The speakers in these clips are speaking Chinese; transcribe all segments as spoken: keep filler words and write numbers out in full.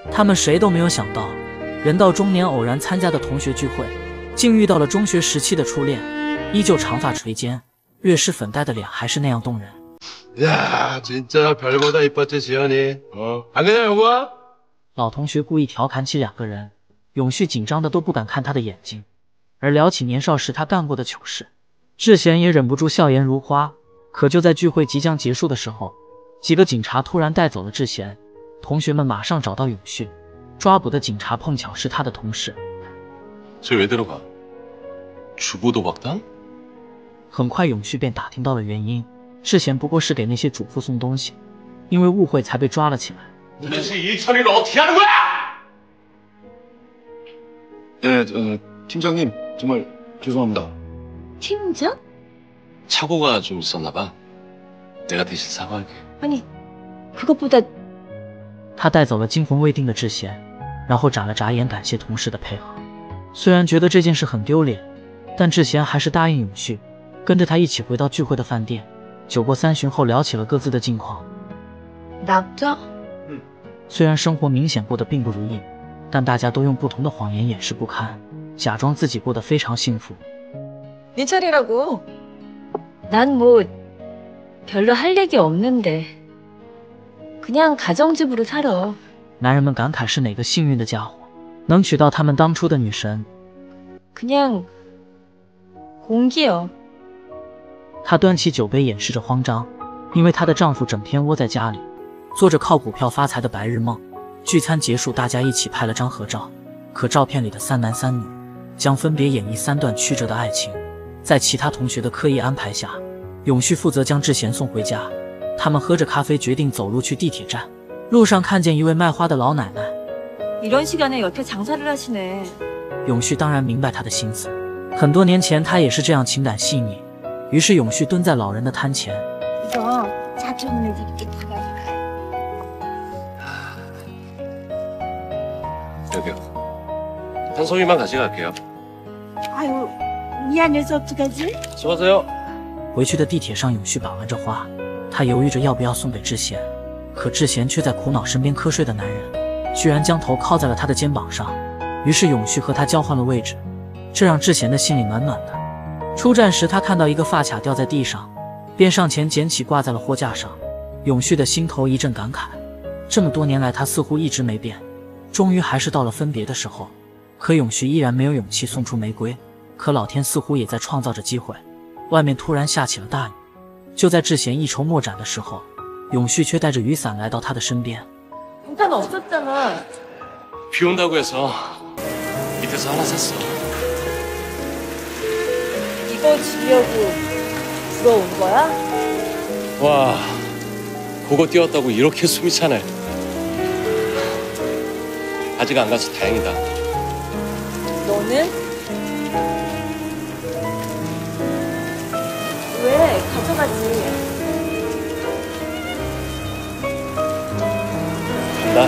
他们谁都没有想到，人到中年偶然参加的同学聚会，竟遇到了中学时期的初恋，依旧长发垂肩，略施粉黛的脸还是那样动人。 呀，진짜별보다이뻤지지연이어안그냥여보아 老同学故意调侃起两个人，永旭紧张的都不敢看他的眼睛。而聊起年少时他干过的糗事，智贤也忍不住笑颜如花。可就在聚会即将结束的时候，几个警察突然带走了智贤，同学们马上找到永旭，抓捕的警察碰巧是他的同事。 저왜들어가주부도박당？ 很快永旭便打听到了原因，智贤不过是给那些主妇送东西，因为误会才被抓了起来。 너이천일어떻게하는거야？ 네, 어, 팀장님 정말 죄송합니다. 팀장? 착오가 좀 있었나봐. 내가 대신 사과할게. 아니, 그것보다 他带走了惊魂未定的智贤，然后眨了眨眼感谢同事的配合。虽然觉得这件事很丢脸，但智贤还是答应永旭，跟着他一起回到聚会的饭店。酒过三巡后聊起了各自的近况。 남자? 虽然生活明显过得并不如意，但大家都用不同的谎言掩饰不堪，假装自己过得非常幸福。 네 차례라고. 난 뭐 별로 할 얘기 없는데 그냥 가정주부로 살아. 男人们感慨是哪个幸运的家伙能娶到他们当初的女神。 그냥 공기요. 她端起酒杯掩饰着慌张，因为她的丈夫整天窝在家里，做着靠股票发财的白日梦。聚餐结束，大家一起拍了张合照，可照片里的三男三女将分别演绎三段曲折的爱情。在其他同学的刻意安排下，永旭负责将智贤送回家。他们喝着咖啡，决定走路去地铁站。路上看见一位卖花的老奶奶， 이런 시간에 옆에 장사를 하시네. 永旭当然明白她的心思，很多年前她也是这样情感细腻。于是永旭蹲在老人的摊前， 이거 사촌을 이렇게 가져가. 여기요. 한 송이만 가져갈게요. 아유, 미안해서 어떡하지? 수고하세요. 回去的地铁上，永旭把玩着花，他犹豫着要不要送给智贤，可智贤却在苦恼身边瞌睡的男人居然将头靠在了他的肩膀上。于是永旭和他交换了位置，这让智贤的心里暖暖的。出站时，他看到一个发卡掉在地上，便上前捡起挂在了货架上。永旭的心头一阵感慨，这么多年来他似乎一直没变。终于还是到了分别的时候，可永旭依然没有勇气送出玫瑰。可老天似乎也在创造着机会。外面突然下起了大雨，就在智贤一筹莫展的时候，永旭却带着雨伞来到他的身边。 우산 없었잖아. 비 온다고 해서 밑에서 하나 샀어. 이거 주려고 불어온 거야? 와, 그거 띄웠다고 이렇게 숨이 차네. 아직 안 가서 다행이다. 너는? 왜? 가져가지. 나.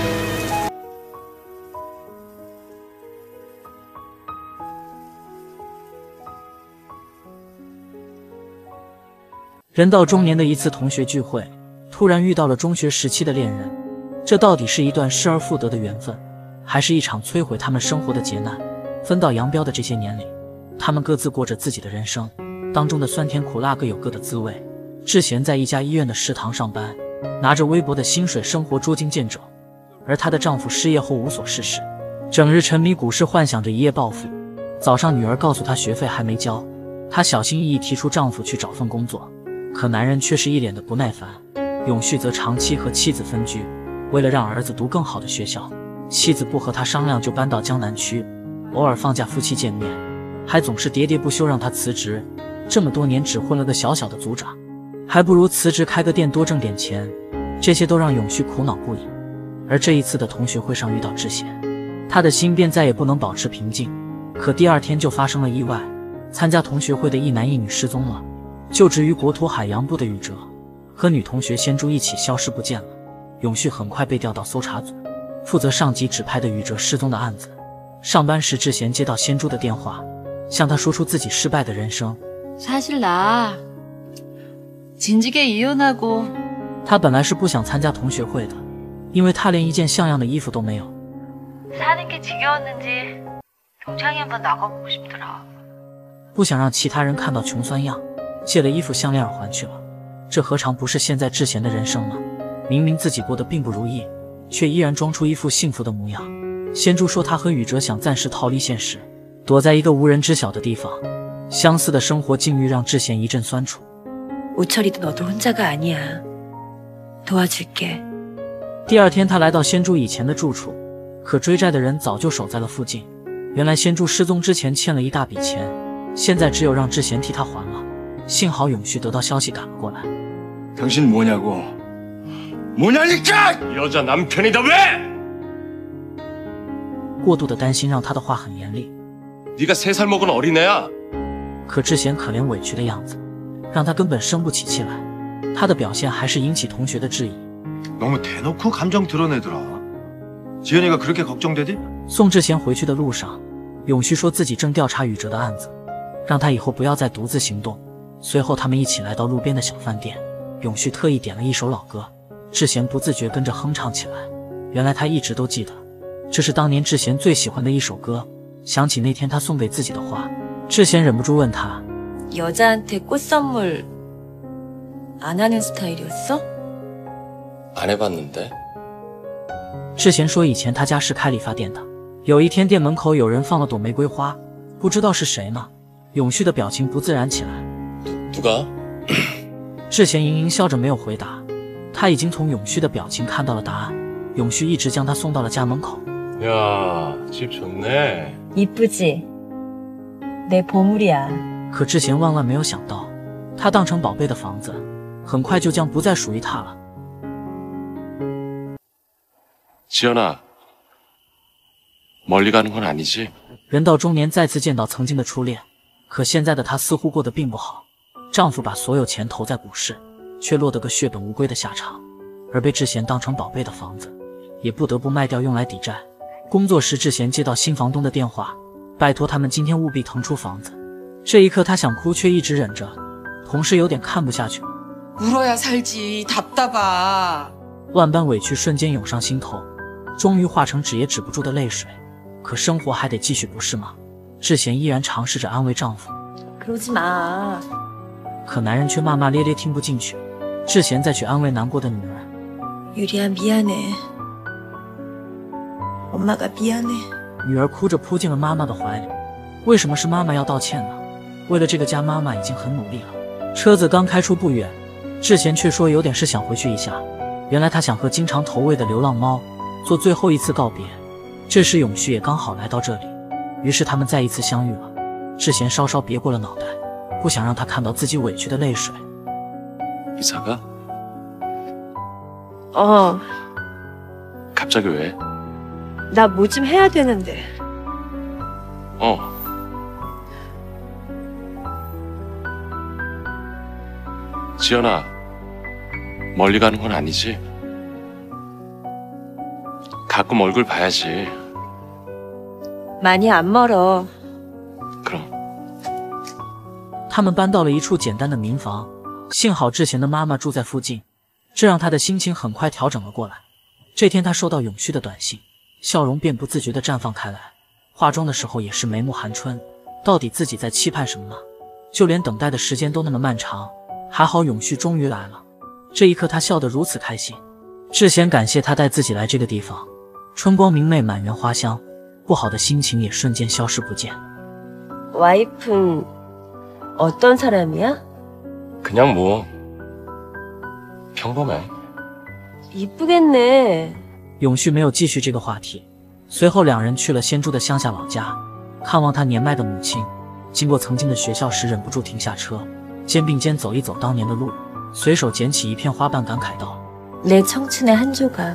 人到中年的一次同学聚会，突然遇到了中学时期的恋人，这到底是一段失而复得的缘分，还是一场摧毁他们生活的劫难？分道扬镳的这些年里，他们各自过着自己的人生，当中的酸甜苦辣各有各的滋味。智贤在一家医院的食堂上班，拿着微薄的薪水，生活捉襟见肘；而她的丈夫失业后无所事事，整日沉迷股市，幻想着一夜暴富。早上女儿告诉她学费还没交，她小心翼翼提出丈夫去找份工作，可男人却是一脸的不耐烦。永旭则长期和妻子分居，为了让儿子读更好的学校，妻子不和他商量就搬到江南区，偶尔放假夫妻见面，还总是喋喋不休让他辞职。这么多年只混了个小小的组长，还不如辞职开个店多挣点钱。这些都让永旭苦恼不已。而这一次的同学会上遇到智贤，他的心便再也不能保持平静。可第二天就发生了意外，参加同学会的一男一女失踪了。就职于国土海洋部的宇哲和女同学仙珠一起消失不见了。永旭很快被调到搜查组，负责上级指派的宇哲失踪的案子。上班时，智贤接到仙珠的电话，向她说出自己失败的人生。 사실 나 진지게 이혼하고. 她本来是不想参加同学会的， 因为他连一件像样的衣服都没有。 사는 게 지겨웠는지 동창이 한번 나가보고 싶더라. 不想让其他人看到穷酸样，借了衣服、项链、耳环去了。这何尝不是现在智贤的人生呢？明明自己过得并不如意，却依然装出一副幸福的模样。仙珠说，他和宇哲想暂时逃离现实，躲在一个无人知晓的地方。相似的生活境遇让智贤一阵酸楚。 우철이도 너도 혼자가 아니야. 도와줄게. 第二天，他来到仙珠以前的住处，可追债的人早就守在了附近。原来仙珠失踪之前欠了一大笔钱，现在只有让智贤替他还了。幸好永旭得到消息赶了过来。 당신 뭐냐고? 뭐냐니까! 여자 남편이다 왜? 过度的担心让他的话很严厉。 네가 세 살 먹은 어린애야. 可智贤可怜委屈的样子，让他根本生不起气来。他的表现还是引起同学的质疑。 너무 대놓고 감정 드러내더라. 지연이가 그렇게 걱정되지? 送智贤回去的路上，永旭说自己正调查宇哲的案子，让他以后不要再独自行动。随后他们一起来到路边的小饭店，永旭特意点了一首老歌，智贤不自觉跟着哼唱起来。原来他一直都记得，这是当年智贤最喜欢的一首歌。想起那天他送给自己的话，智贤忍不住问他： 여자한테 꽃 선물 안 하는 스타일이었어? 안 해봤는데. 智贤说以前他家是开理发店的，有一天店门口有人放了朵玫瑰花，不知道是谁呢。永旭的表情不自然起来。 누가? 智贤盈盈笑着没有回答，他已经从永旭的表情看到了答案。永旭一直将他送到了家门口。 야, 집 좋네. 이쁘지? 내 보물이야. 可智贤万万没有想到，他当成宝贝的房子，很快就将不再属于他了。 지연아, 멀리 가는 건 아니지? 人到中年再次见到曾经的初恋，可现在的她似乎过得并不好。丈夫把所有钱投在股市，却落得个血本无归的下场，而被智贤当成宝贝的房子，也不得不卖掉用来抵债。工作时，智贤接到新房东的电话，拜托他们今天务必腾出房子。这一刻，她想哭，却一直忍着。同事有点看不下去了， 울어야 살지 답답아. 万般委屈瞬间涌上心头，终于化成止也止不住的泪水。可生活还得继续，不是吗？智贤依然尝试着安慰丈夫， 그러지 마. 可男人却骂骂咧咧，听不进去。智贤再去安慰难过的女儿， 유리야 미안해. 엄마가 미안해. 女儿哭着扑进了妈妈的怀里。为什么是妈妈要道歉呢？为了这个家，妈妈已经很努力了。车子刚开出不远，智贤却说有点事想回去一下。原来他想和经常投喂的流浪猫做最后一次告别。这时永旭也刚好来到这里，于是他们再一次相遇了。智贤稍稍别过了脑袋，不想让他看到自己委屈的泪水。 이사가? 어, 갑자기 왜? 나 뭐 좀 해야 되는데. 어. 지연아, 멀리 가는 건 아니지? 가끔 얼굴 봐야지. 많이 안 멀어. 그럼. 他们搬到了一处简单的民房，幸好智贤的妈妈住在附近，这让他的心情很快调整了过来。这天他收到永旭的短信，笑容便不自觉地绽放开来，化妆的时候也是眉目含春。到底自己在期盼什么呢？就连等待的时间都那么漫长，还好永旭终于来了。这一刻他笑得如此开心。智贤感谢他带自己来这个地方，春光明媚，满园花香，不好的心情也瞬间消失不见。 와이프는 어떤 사람이야? 그냥 뭐 평범해. 이쁘겠네. 永旭没有继续这个话题，随后两人去了仙珠的乡下老家，看望他年迈的母亲。经过曾经的学校时，忍不住停下车，肩并肩走一走当年的路，随手捡起一片花瓣，感慨道： 내 청춘의 한 조각.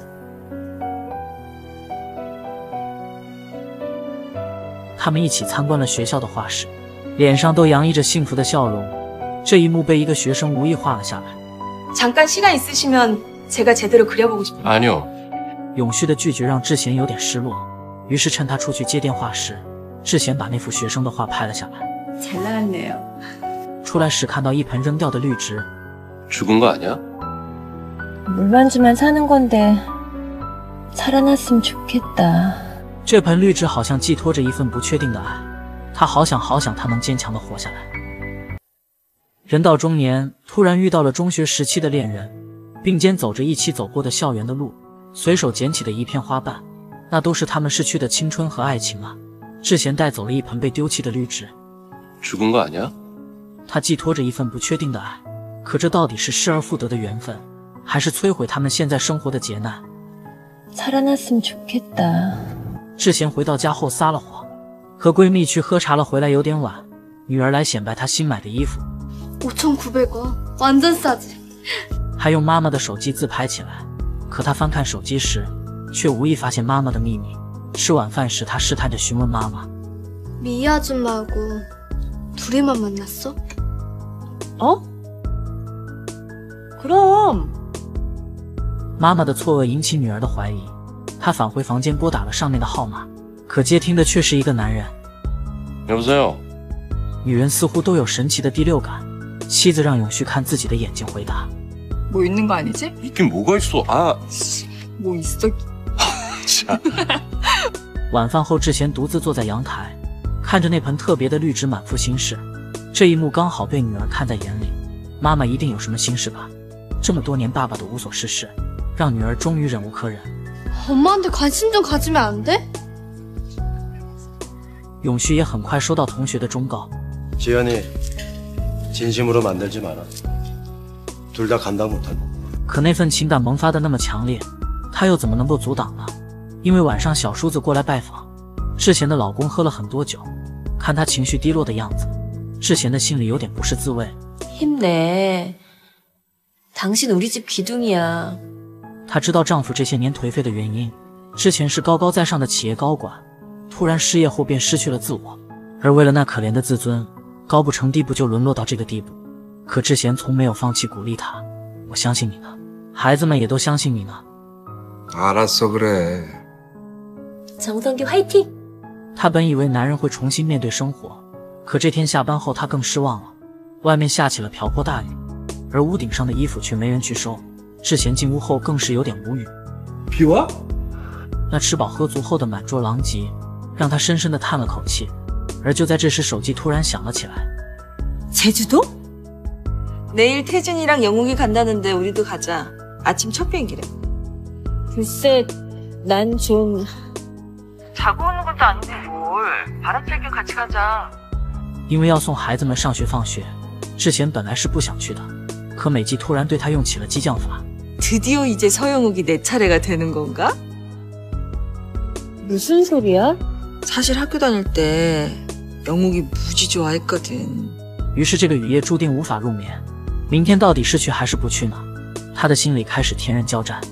他们一起参观了学校的画室，脸上都洋溢着幸福的笑容。这一幕被一个学生无意画了下来。 잠깐 시간 있으시면 제가 제대로 그려보고 싶어요. 아니요. 永旭的拒绝让智贤有点失落，于是趁他出去接电话时，智贤把那幅学生的画拍了下来。 잘 나왔네요. 出来时看到一盆扔掉的绿植， 죽은 거 아니야? 물만 주면 사는 건데 살아났으면 좋겠다。 这盆绿植好像寄托着一份不确定的爱，他好想好想他能坚强的活下来。人到中年，突然遇到了中学时期的恋人，并肩走着一起走过的校园的路，随手捡起的一片花瓣，那都是他们逝去的青春和爱情啊。智贤带走了一盆被丢弃的绿植， 죽은 거 아니야? 他寄托着一份不确定的爱，可这到底是失而复得的缘分，还是摧毁他们现在生活的劫难？ 살아났으면 좋겠다。 智贤回到家后撒了谎，和闺蜜去喝茶了，回来有点晚，女儿来显摆她新买的衣服， 오천구백 원 완전 싸지。 还用妈妈的手机自拍起来。可她翻看手机时，却无意发现妈妈的秘密。吃晚饭时，她试探着询问妈妈： 미희 아줌마하고 둘이만 만났어? 어? 그럼 妈妈的错愕引起女儿的怀疑，她返回房间拨打了上面的号码，可接听的却是一个男人。 여보세요? 女人似乎都有神奇的第六感，妻子让永旭看自己的眼睛回答： 뭐 있는 거 아니지? 있긴 뭐가 있어? 아, 뭐 있어? 자. 晚饭后，智贤独自坐在阳台，看着那盆特别的绿植，满腹心事。这一幕刚好被女儿看在眼里，妈妈一定有什么心事吧？这么多年爸爸的无所事事，让女儿终于忍无可忍。 엄마한테 관심 좀 가지면 안 돼? 永旭也很快收到同学的忠告， 지연이 진심으로 만들지 마라. 둘 다 감당 못한다. 可那份情感萌发的那么强烈，他又怎么能够阻挡呢？因为晚上小叔子过来拜访，智贤的老公喝了很多酒，看他情绪低落的样子，智贤的心里有点不是滋味。 힘내。 당신 우리 집 기둥이야。 她知道丈夫这些年颓废的原因，之前是高高在上的企业高管，突然失业后便失去了自我，而为了那可怜的自尊，高不成低不就沦落到这个地步。可智贤从没有放弃鼓励她，我相信你呢，孩子们也都相信你呢。 알았어 그래. 정성기 화이팅！ 她本以为男人会重新面对生活，可这天下班后她更失望了。外面下起了瓢泼大雨，而屋顶上的衣服却没人去收。智贤进屋后更是有点无语。 비와? 那吃饱喝足后的满桌狼藉，让她深深地叹了口气。而就在这时，手机突然响了起来。 제주도? 내일 태준이랑 영웅이 간다는데 우리도 가자. 아침 첫 비행기래. 글쎄 난 좀 자고 오는 것도 아닌데 뭘. 바람 쐴 겸 같이 가자. 因为要送孩子们上学放学，智贤本来是不想去的，可美纪突然对她用起了激将法。 드디어 이제 서영욱이 내 차례가 되는 건가? 무슨 소리야? 사실 학교 다닐 때 영욱이 무지 좋아했거든. 于是这个雨夜注定无法入眠，明天到底是去还是不去呢？她的心里开始天人交战。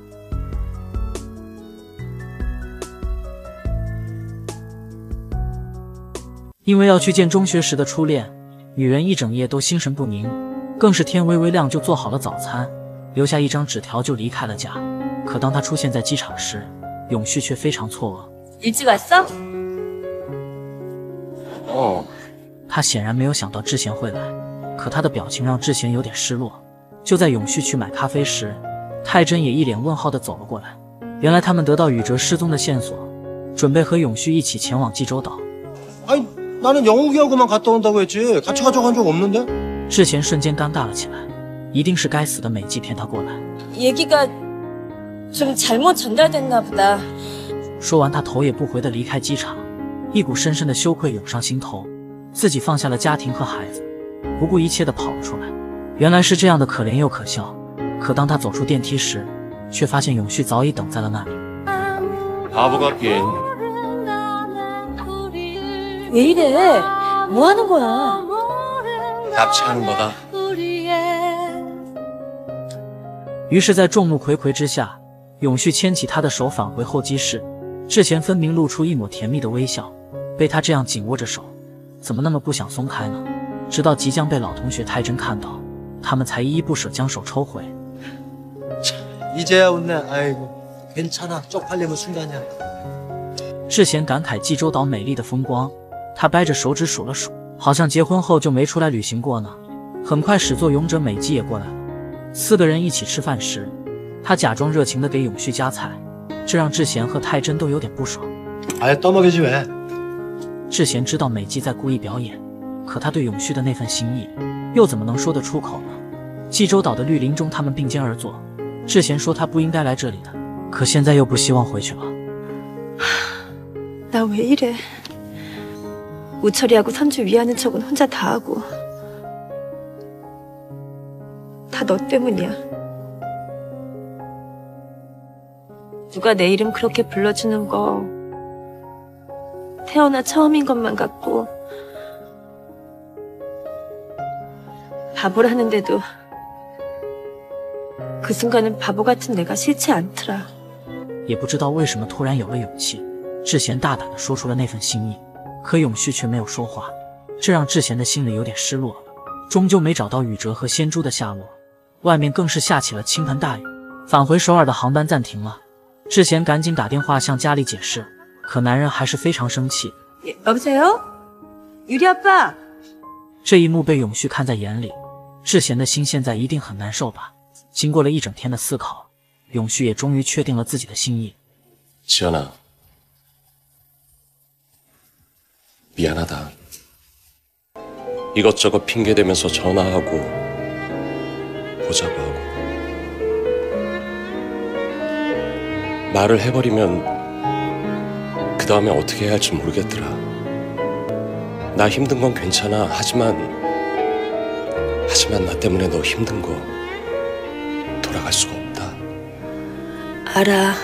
因为要去见中学时的初恋，女人一整夜都心神不宁，更是天微微亮就做好了早餐，留下一张纸条就离开了家。可当她出现在机场时，永旭却非常错愕。 일찍 왔어? 어. 他显然没有想到智贤会来，可他的表情让智贤有点失落。就在永旭去买咖啡时，太真也一脸问号地走了过来。原来他们得到宇哲失踪的线索，准备和永旭一起前往济州岛。 아니 나는 영욱이하고만 갔다 온다고 했지 같이 가자고 한 적 없는데? 智贤瞬间尴尬了起来，一定是该死的美纪骗他过来。 얘기가 좀 잘못 전달됐나 보다. 说完，他头也不回地离开机场，一股深深的羞愧涌上心头，自己放下了家庭和孩子，不顾一切地跑了出来。原来是这样的可怜又可笑。可当他走出电梯时，却发现永旭早已等在了那里。 바보 같긴. 왜 이래? 뭐 하는 거야? 납치하는 거다. 于是，在众目睽睽之下，永旭牵起他的手返回候机室。智贤分明露出一抹甜蜜的微笑，被他这样紧握着手，怎么那么不想松开呢？直到即将被老同学太真看到，他们才依依不舍将手抽回。 이제야 웃네. 아이고 괜찮아. 쪽팔리면 순간이야. 智贤感慨济州岛美丽的风光，他掰着手指数了数，好像结婚后就没出来旅行过呢。很快，始作俑者美纪也过来了。四个人一起吃饭时，他假装热情地给永旭夹菜， 这让智贤和泰真都有点不爽。 아예 떠먹이지 왜? 智贤知道美姬在故意表演，可他对永旭的那份心意，又怎么能说得出口呢？济州岛的绿林中，他们并肩而坐。智贤说他不应该来这里的，可现在又不希望回去了。 나 왜 이래? 우철이하고 선주 위하는 척은 혼자 다 하고 다 너 때문이야. 누가 내 이름 그렇게 불러주는 거 태어나 처음인 것만 같고 바보라는데도 그 순간은 바보 같은 내가 싫지 않더라. 也不知道为什么突然有了勇气，智贤大胆地说出了那份心意，可永旭却没有说话，这让智贤的心里有点失落了。终究没找到宇哲和仙珠的下落，外面更是下起了倾盆大雨。返回首尔的航班暂停了，智贤赶紧打电话向家里解释，可男人还是非常生气。 여보세요? 유리 아빠. 这一幕被永旭看在眼里，智贤的心现在一定很难受吧。经过了一整天的思考，永旭也终于确定了自己的心意。 지연아, 미안하다. 이것저것 핑계대면서 전화하고 보자고 하고 말을 해버리면 그 다음에 어떻게 해야 할지 모르겠더라. 나 힘든 건 괜찮아. 하지만 하지만 나 때문에 너 힘든 거 돌아갈 수가 없다. 알아.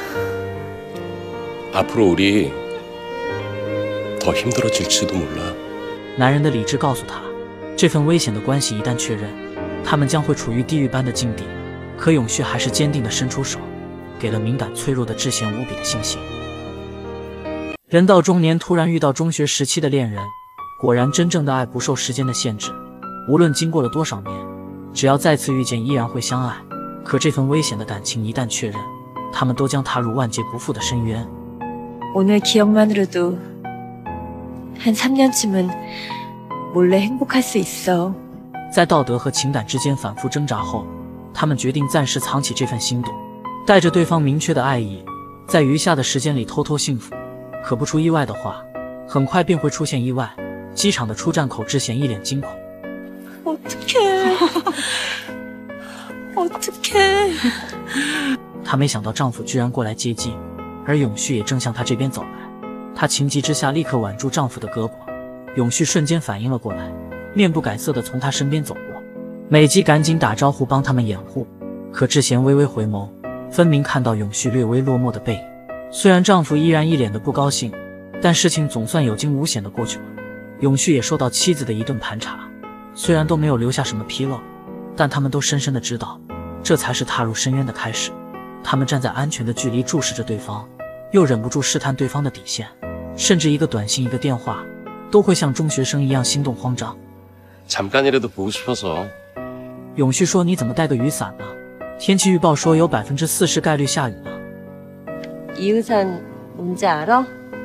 앞으로 우리 더 힘들어질지도 몰라. 男人的理智告诉他，这份危险的关系一旦确认，他们将会处于地狱般的境地。可永旭还是坚定地伸出手，给了敏感脆弱的智贤无比的信心。人到中年，突然遇到中学时期的恋人，果然真正的爱不受时间的限制。无论经过了多少年，只要再次遇见，依然会相爱。可这份危险的感情一旦确认，他们都将踏入万劫不复的深渊。 오늘 기억만으로도 한 삼 년쯤은 몰래 행복할 수 있어. 在道德和情感之间反复挣扎后，他们决定暂时藏起这份心动，带着对方明确的爱意，在余下的时间里偷偷幸福。可不出意外的话，很快便会出现意外。机场的出站口，智贤一脸惊恐。 어떡해. 어떡해. 她没想到丈夫居然过来接机，而永旭也正向她这边走来。她情急之下立刻挽住丈夫的胳膊，永旭瞬间反应了过来，面不改色地从她身边走过。美姬赶紧打招呼帮他们掩护，可智贤微微回眸，分明看到永旭略微落寞的背影。虽然丈夫依然一脸的不高兴，但事情总算有惊无险地过去了。永旭也受到妻子的一顿盘查，虽然都没有留下什么纰漏，但他们都深深地知道，这才是踏入深渊的开始。他们站在安全的距离注视着对方，又忍不住试探对方的底线，甚至一个短信一个电话都会像中学生一样心动慌张。 잠깐이라도 보고 싶어서. 永旭说：“你怎么带个雨伞呢？天气预报说有百分之四十概率下雨呢。” 이 우산 뭔지 알아?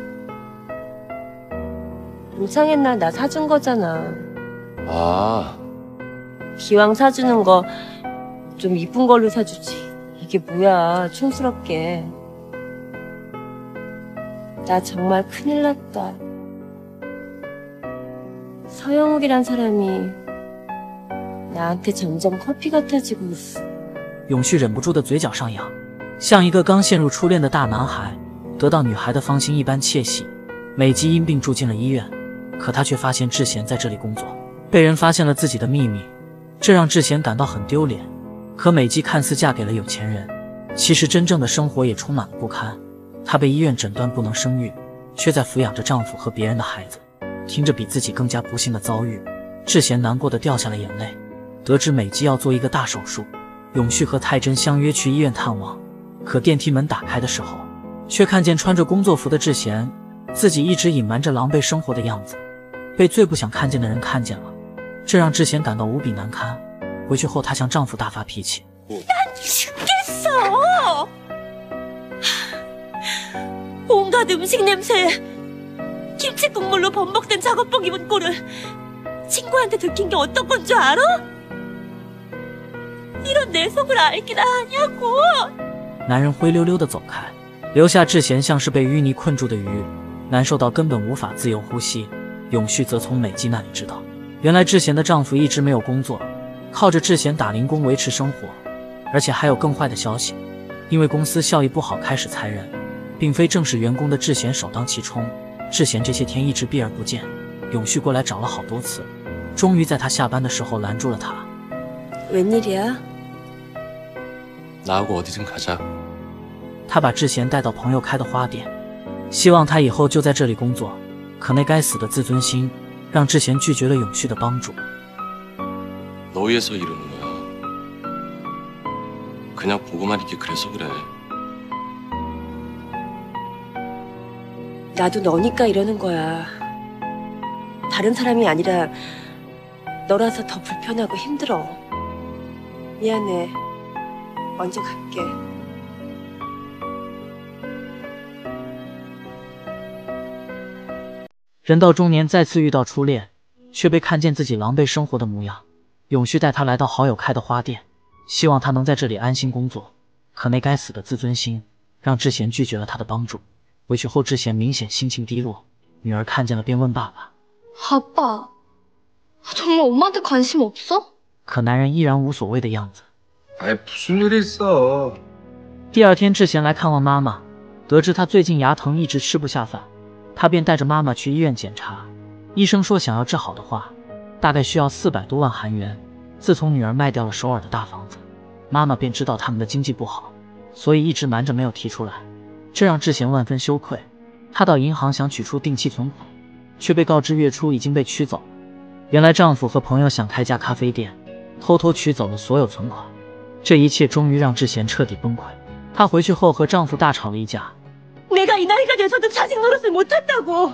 동창회 날 나 사준 거잖아. 아, 기왕 사주는 거 좀 이쁜 걸로 사주지. 이게 뭐야, 촌스럽게. 나 정말 큰일 났다. 서영욱이란 사람이 나한테 점점 커피 같아지고 있어. 永旭忍不住的嘴角上扬，像一个刚陷入初恋的大男孩，得到女孩的芳心一般窃喜。美姬因病住进了医院，可她却发现智贤在这里工作，被人发现了自己的秘密，这让智贤感到很丢脸。可美姬看似嫁给了有钱人，其实真正的生活也充满了不堪。她被医院诊断不能生育，却在抚养着丈夫和别人的孩子。听着比自己更加不幸的遭遇，智贤难过的掉下了眼泪。得知美姬要做一个大手术，永旭和泰真相约去医院探望。可电梯门打开的时候，却看见穿着工作服的智贤，自己一直隐瞒着狼狈生活的样子，被最不想看见的人看见了，这让智贤感到无比难堪。回去后，她向丈夫大发脾气。 죽겠어! 온갖 음식 냄새, 김치 국물로 범벅된 작업복 입은 꼴을 친구한테 들킨 게 어떤 건 줄 알아? 이런 내 속을 알긴 아냐고. 男人灰溜溜地走开， 留下智贤像是被淤泥困住的鱼，难受到根本无法自由呼吸。永续则从美纪那里知道，原来智贤的丈夫一直没有工作，靠着智贤打零工维持生活。而且还有更坏的消息，因为公司效益不好开始裁人，并非正式员工的智贤首当其冲。智贤这些天一直避而不见，永续过来找了好多次，终于在他下班的时候拦住了他。 웬일이야? 나하고 어디든 가자. 他把智贤带到朋友开的花店，希望他以后就在这里工作。可那该死的自尊心，让智贤拒绝了永续的帮助。 너 위해서 이러는 거야. 그냥 보고만 있기 그래서 그래. 나도 너니까 이러는 거야. 다른 사람이 아니라 너라서 더 불편하고 힘들어. 미안해. 먼저 갈게. 人到中年再次遇到初恋，却被看见自己狼狈生活的模样。永续带他来到好友开的花店，希望他能在这里安心工作。可那该死的自尊心，让智贤拒绝了他的帮助。回去后，智贤明显心情低落。女儿看见了，便问爸爸：“ 阿爸， 정말 엄마한테 관심 없어? 可男人依然无所谓的样子。 아이 무슨 일이 있어? 第二天，智贤来看望妈妈，得知她最近牙疼，一直吃不下饭，他便带着妈妈去医院检查。医生说，想要治好的话，大概需要四百多万韩元。自从女儿卖掉了首尔的大房子，妈妈便知道他们的经济不好，所以一直瞒着没有提出来，这让智贤万分羞愧。她到银行想取出定期存款，却被告知月初已经被取走。原来丈夫和朋友想开家咖啡店，偷偷取走了所有存款。这一切终于让智贤彻底崩溃。她回去后和丈夫大吵了一架。 내가 이 나이가 돼서도 자식 노릇을 못한다고.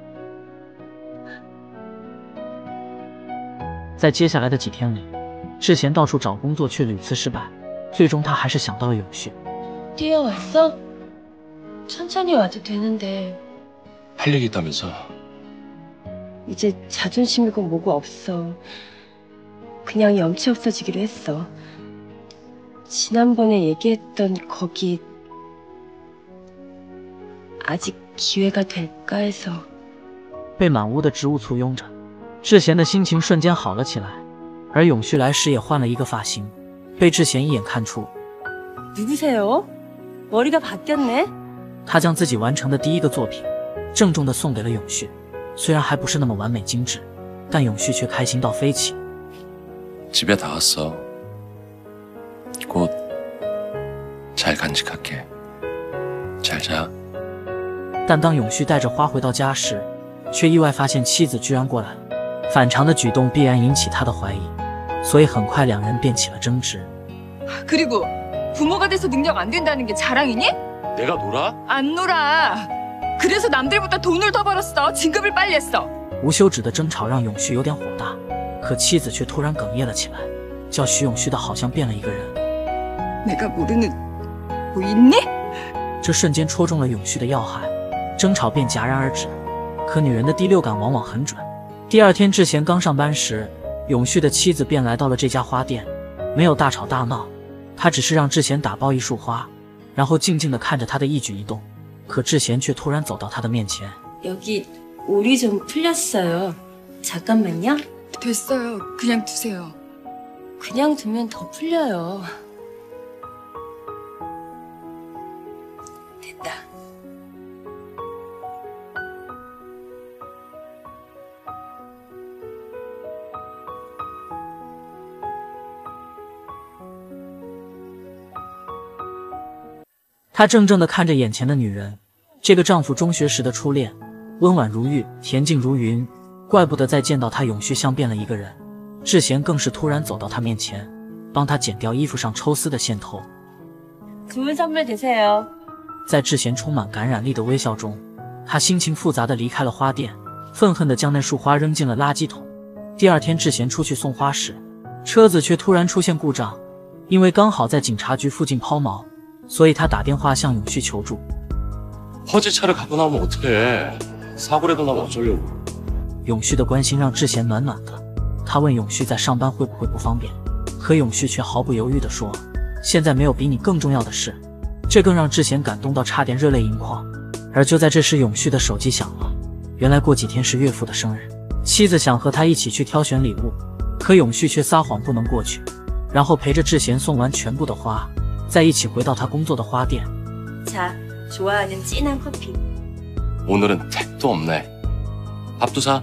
在接下来的几天里，智贤到处找工作却屡次失败，最终她还是想到了永续。 뛰어왔어? 천천히 와도 되는데. 할 얘기 있다면서. 이제 자존심이고 뭐고 없어. 그냥 염치 없어지기로 했어. 지난번에 얘기했던 거기 아직 기회가 될까 해서. 被满屋的植物簇拥着，智贤的心情瞬间好了起来。而永续来时也换了一个发型，被智贤一眼看出。 누구세요? 머리가 바뀌었네. 他将自己完成的第一个作品郑重地送给了永续，虽然还不是那么完美精致，但永续却开心到飞起。 집에 다 왔어. 곧 잘 간직할게. 잘 자. 但当永续带着花回到家时，却意外发现妻子居然过来了。反常的举动必然引起他的怀疑，所以很快两人便起了争执。 그리고 부모가 돼서 능력 안 된다는 게 자랑이니? 내가 놀아? 안 놀아. 그래서 남들보다 돈을 더 벌었어. 진급을 빨리 했어. 无休止的争吵让永续有点火大，可妻子却突然哽咽了起来，叫徐永续的好像变了一个人。 내가 모르는 뭐 있니? 这瞬间戳中了永续的要害，争吵便戛然而止。可女人的第六感往往很准。第二天智贤刚上班时，永续的妻子便来到了这家花店，没有大吵大闹，她只是让智贤打包一束花，然后静静地看着他的一举一动。可智贤却突然走到他的面前。 여기 오리 좀 풀렸어요. 잠깐만요. 됐어요. 그냥 두세요. 그냥 두면 더 풀려요. 됐다. 她怔怔地看着眼前的女人，这个丈夫中学时的初恋，温婉如玉，恬静如云，怪不得再见到她永续像变了一个人。智贤更是突然走到她面前，帮她剪掉衣服上抽丝的线头。 좋은 선물 되세요. 在智贤充满感染力的微笑中，她心情复杂地离开了花店，愤恨地将那束花扔进了垃圾桶。第二天，智贤出去送花时，车子却突然出现故障，因为刚好在警察局附近抛锚，所以她打电话向永续求助。 허지 차를 갖고 나오면 어떡해. 사고라도 나면 어쩌려고. 永续的关心让智贤暖暖的，他问永续在上班会不会不方便，可永续却毫不犹豫地说：“现在没有比你更重要的事。” 这更让智贤感动到差点热泪盈眶。而就在这时，永旭的手机响了，原来过几天是岳父的生日，妻子想和他一起去挑选礼物，可永旭却撒谎不能过去，然后陪着智贤送完全部的花，再一起回到他工作的花店。 자, 좋아하는 진한 커피. 오늘은 택도 없네. 밥도 사.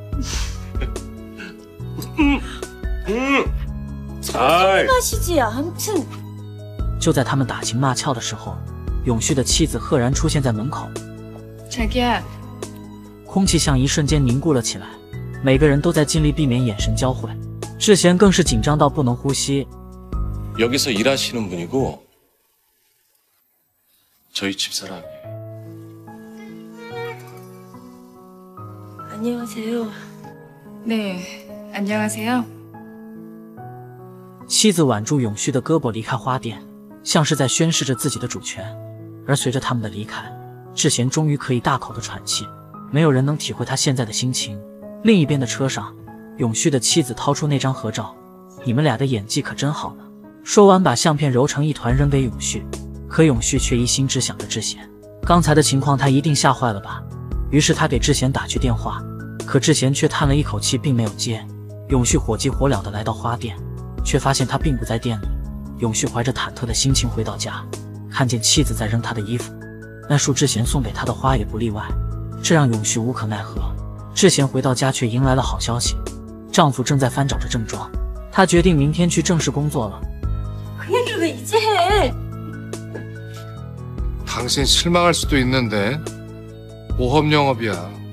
음, 음. 아이. 마시지. 아무튼 就在他们打情骂俏的时候，永旭的妻子赫然出现在门口。 자기야. 空气像一瞬间凝固了起来，每个人都在尽力避免眼神交汇。智贤更是紧张到不能呼吸。 여기서 일하시는 분이고 저희 집사람이에요. 안녕하세요. 네, 안녕하세요. 妻子挽住永旭的胳膊离开花店，像是在宣示着自己的主权。而随着他们的离开，智贤终于可以大口的喘气。没有人能体会他现在的心情。另一边的车上，永旭的妻子掏出那张合照：“你们俩的演技可真好呢。”说完，把相片揉成一团扔给永旭。可永旭却一心只想着智贤，刚才的情况他一定吓坏了吧？于是他给智贤打去电话，可智贤却叹了一口气，并没有接。永旭火急火燎地来到花店，却发现他并不在店里。永旭怀着忐忑的心情回到家，看见妻子在扔他的衣服，那束智贤送给他的花也不例外，这让永旭无可奈何。智贤回到家却迎来了好消息，丈夫正在翻找着正装，她决定明天去正式工作了。 그 얘기를 왜 이제 해? 당신 실망할 수도 있는데 모험 영업이야.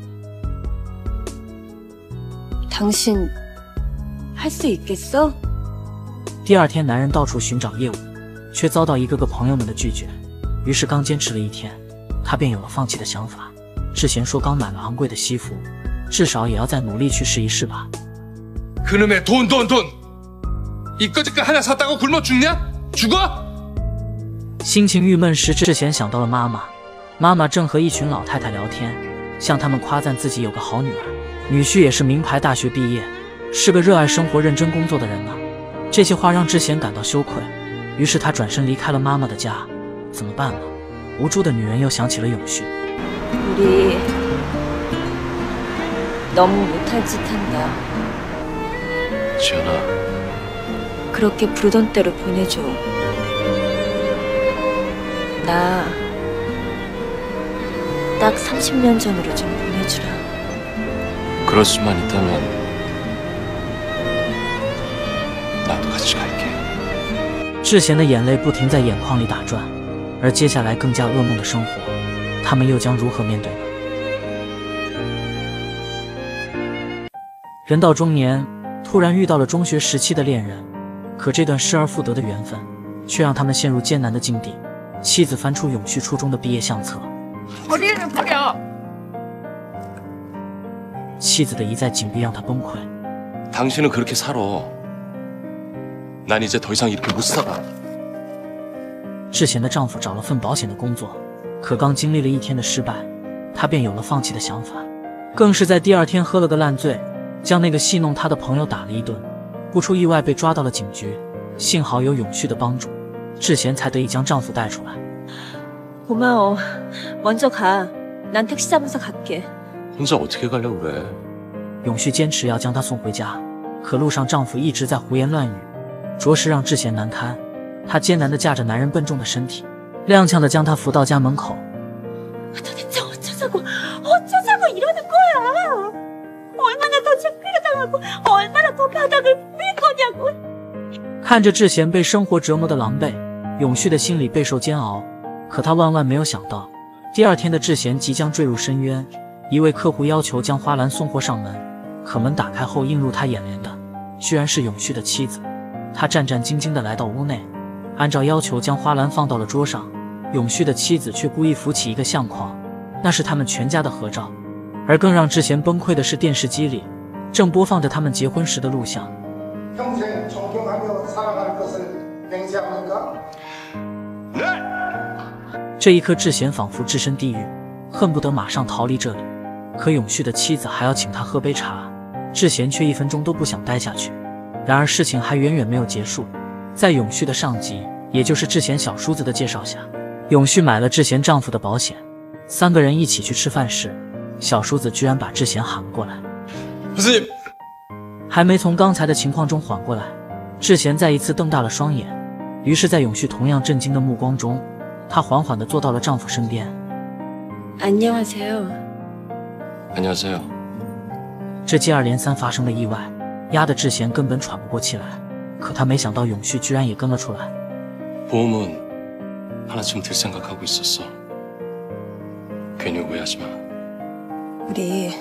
당신 할 수 있겠어? 第二天，男人到处寻找业务，却遭到一个个朋友们的拒绝。于是刚坚持了一天，他便有了放弃的想法。智贤说：“刚买了昂贵的西服，至少也要再努力去试一试吧。” 그놈의 돈, 돈, 돈! 이거저거 하나 샀다고 굶어 죽냐? 죽어? 心情郁闷时，智贤想到了妈妈。妈妈正和一群老太太聊天，向他们夸赞自己有个好女儿，女婿也是名牌大学毕业，是个热爱生活、认真工作的人呢。这些话让智贤感到羞愧，于是她转身离开了妈妈的家。怎么办呢？无助的女人又想起了永旭。 우리 너무 못할 짓 한다. 지연아. 그렇게 부르던 대로 보내줘. 나 딱 삼십 년 전으로 좀 보내주라. 그럴 수만 있다면 나도 같이 갈게. 智贤的眼泪不停在眼眶里打转，而接下来更加噩梦的生活，他们又将如何面对呢？人到中年，突然遇到了中学时期的恋人，可这段失而复得的缘分，却让他们陷入艰难的境地。妻子翻出永旭初中的毕业相册， 버리는 버려. 妻子的一再紧逼让他崩溃。 당신은 그렇게 살아. 난 이제 더 이상 이렇게 못 살아. 智贤的丈夫找了份保险的工作，可刚经历了一天的失败，他便有了放弃的想法，更是在第二天喝了个烂醉，将那个戏弄他的朋友打了一顿，不出意外被抓到了警局。幸好有永旭的帮助，智贤才得以将丈夫带出来。 고마워. 먼저 가. 난 택시 잡아서 갈게. 혼자 어떻게 가려고 그래? 永旭坚持要将她送回家，可路上丈夫一直在胡言乱语，着实让智贤难堪。她艰难地架着男人笨重的身体，踉跄地将他扶到家门口。 도대체 어쩌자고, 어쩌자고 이러는 거야. 얼마나 더 창피해당하고 얼마나 더 바닥을 칠 거냐고. 看着智贤被生活折磨的狼狈，永旭的心里备受煎熬。可他万万没有想到，第二天的智贤即将坠入深渊。一位客户要求将花篮送货上门，可门打开后映入他眼帘的，居然是永旭的妻子。他战战兢兢地来到屋内，按照要求将花篮放到了桌上。永旭的妻子却故意扶起一个相框，那是他们全家的合照。而更让智贤崩溃的是，电视机里正播放着他们结婚时的录像。 평생 존경하며 사랑할 것을 맹세합니까? 네! 这一刻，智贤仿佛置身地狱，恨不得马上逃离这里。可永旭的妻子还要请他喝杯茶，智贤却一分钟都不想待下去。然而事情还远远没有结束，在永旭的上级，也就是智贤小叔子的介绍下， 永旭买了智贤丈夫的保险，三个人一起去吃饭时，小叔子居然把智贤喊了过来。 선생님， 还没从刚才的情况中缓过来，智贤再一次瞪大了双眼。于是，在永旭同样震惊的目光中，她缓缓地坐到了丈夫身边。 안녕하세요。 안녕하세요。 这接二连三发生的意外，压得智贤根本喘不过气来。可她没想到永旭居然也跟了出来。 보험은 하나쯤 들 생각하고 있었어. 괜히 오해하지 마. 우리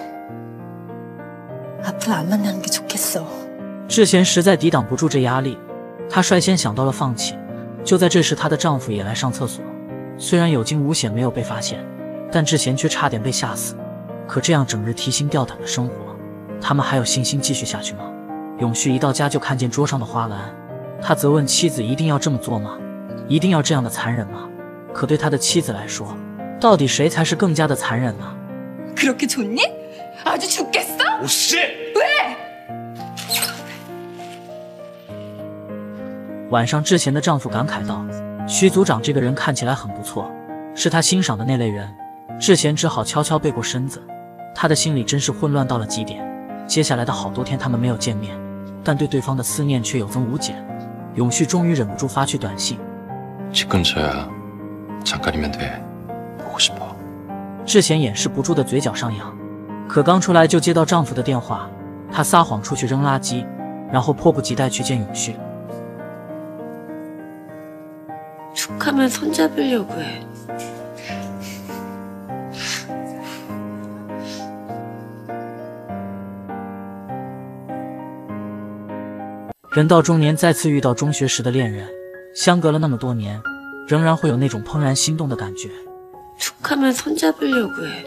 앞으로 안 만나는 게 좋겠어. 智贤实在抵挡不住这压力，她率先想到了放弃。就在这时，她的丈夫也来上厕所。虽然有惊无险没有被发现，但智贤却差点被吓死。可这样整日提心吊胆的生活，他们还有信心继续下去吗？永旭一到家就看见桌上的花篮，他责问妻子一定要这么做吗？ 一定要这样的残忍吗？可对他的妻子来说，到底谁才是更加的残忍呢？ 그렇게 좋니? 아주 죽겠어? 오씨! 왜? 晚上，智贤的丈夫感慨道：“徐组长这个人看起来很不错，是他欣赏的那类人。”智贤只好悄悄背过身子，他的心里真是混乱到了极点。接下来的好多天，他们没有见面，但对对方的思念却有增无减。永旭终于忍不住发去短信。 집 근처야. 잠깐이면 돼. 보고 싶어. 智贤掩饰不住的嘴角上扬，可刚出来就接到丈夫的电话，她撒谎出去扔垃圾，然后迫不及待去见永旭。 축하면 손잡으려고 해. 人到中年，再次遇到中学时的恋人，相隔了那么多年，仍然会有那种怦然心动的感觉。 축하면 손잡으려고 해.